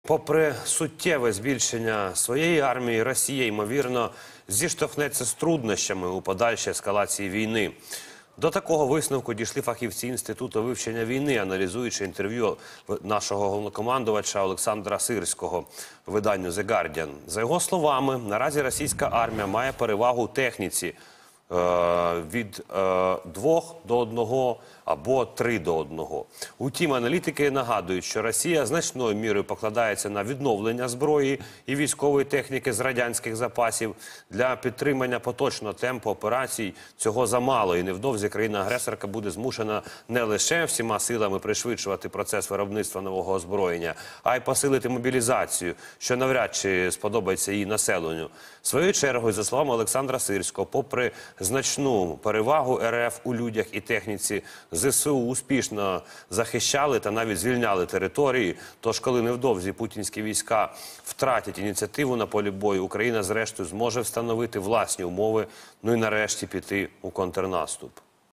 Попри суттєве збільшення своєї армії, Росія, ймовірно, зіштовхнеться з труднощами у подальшій ескалації війни. До такого висновку дійшли фахівці Інституту вивчення війни, аналізуючи інтерв'ю нашого головнокомандувача Олександра Сирського виданню «The Guardian». За його словами, наразі російська армія має перевагу у техніці від 2 до 1 або 3 до 1. Утім, аналітики нагадують, що Росія значною мірою покладається на відновлення зброї і військової техніки з радянських запасів. Для підтримання поточного темпу операцій цього замало, і невдовзі країна-агресорка буде змушена не лише всіма силами пришвидшувати процес виробництва нового озброєння, а й посилити мобілізацію, що навряд чи сподобається її населенню. Своєю чергою, за словами Олександра Сирського, попри значну перевагу РФ у людях і техніці, ЗСУ успішно захищали та навіть звільняли території. Тож, коли невдовзі путінські війська втратять ініціативу на полі бою, Україна зрештою зможе встановити власні умови, ну і нарешті піти у контрнаступ.